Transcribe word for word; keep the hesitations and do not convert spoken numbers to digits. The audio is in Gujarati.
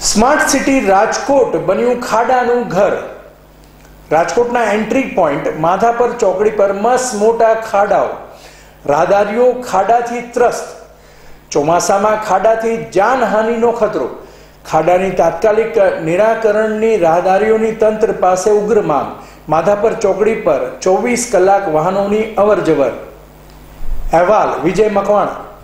સ્માર્ટ સિટી રાજકોટ બન્યું ખાડાનું ઘર। રાજકોટના એન્ટ્રી પોઈન્ટ માધાપર ચોકડી પર મસ મોટા ખાડાઓ, રાહદારીઓ ખાડાથી ત્રસ્ત। ચોમાસામાં ખાડાથી જાનહાનિનો ખતરો। ખાડાની તાત્કાલિક નિરાકરણની રાહદારીઓની તંત્ર પાસે ઉગ્ર માંગ। માધાપર ચોકડી પર ચોવીસ કલાક વાહનોની અવરજવર। અહેવાલ વિજય મકવાણા।